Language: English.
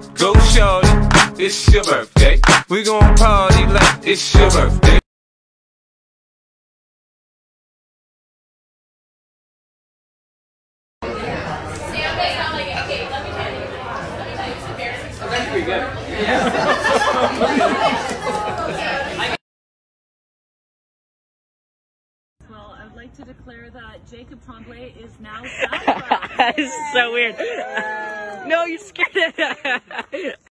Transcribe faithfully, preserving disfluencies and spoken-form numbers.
Go shorty, it's your birthday. We gon' party like it's your birthday. That's pretty good. Well, I would like to declare that Jacob Tremblay is now That is so weird. No, you scared it.